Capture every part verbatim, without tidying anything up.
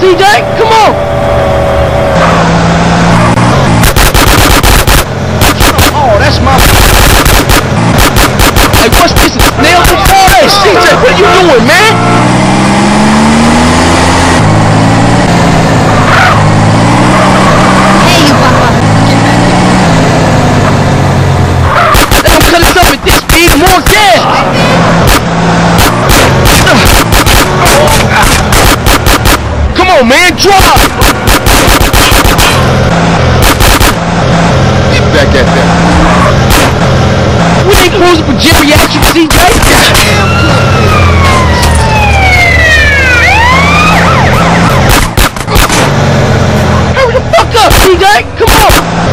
C J, come on! Oh, that's my... Hey, what's this? Nail the ball! Hey, C J, what are you doing, man? Hey, you papa. Get back here. They don't cut us up at this speed. More gas! Come on, man, drive! Get back at that. We ain't posing for geriatric, C J! Hurry the fuck up, C J! Come on!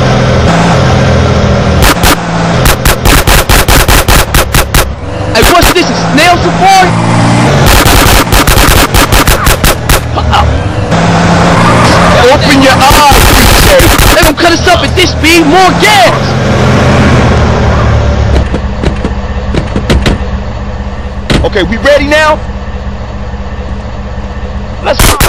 Hey, what's this? A snail safari? Open your eyes, C J! They gon' cut us up at this speed. More gas! Okay, we ready now? Let's go.